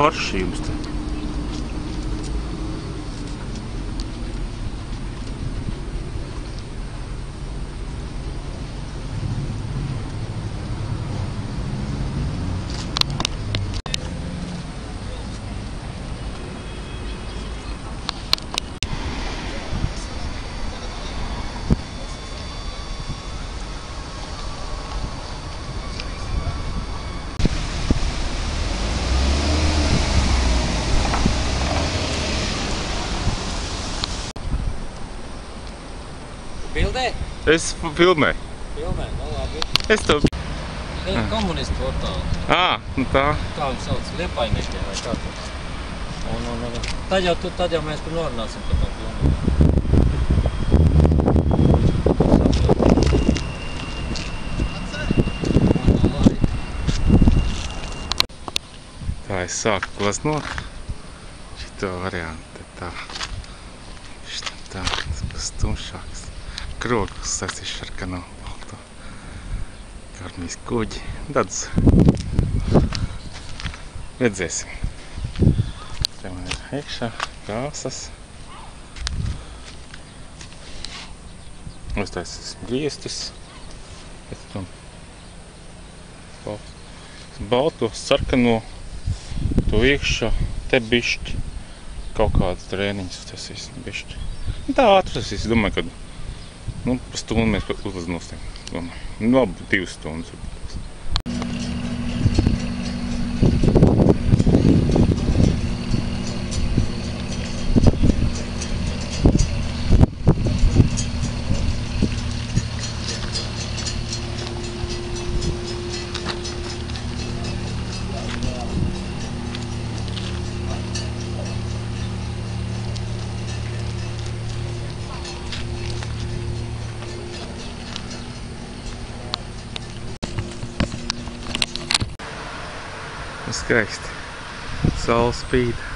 forši jums te. Bildē? Es filmēju. Filmē, nu labi. Es to... Komunistu portāli. Nu tā. Kā viņi sauc? Liepainiekiem vai kā tur? Tad jau mēs tur norunāsim par to filmu. Tā es sāku glaznot šito variantu. Tā. Tā, tas būs tumšāks. Krogus sasīšu ar kanālu balto. Armijas kuģi. Tāds. Redzēsim. Te man ir iekšā krāsas. Uztaisīsim griestus. Pēc tam balto, sarkano, to iekšā, te bišķi. Kaut kādas trēniņas uztaisīsim bišķi. Tā ātras, es domāju, ka pa stundu mēs uzlaznosim. Nu, 2 stundas. Skaisti. Saule spīd.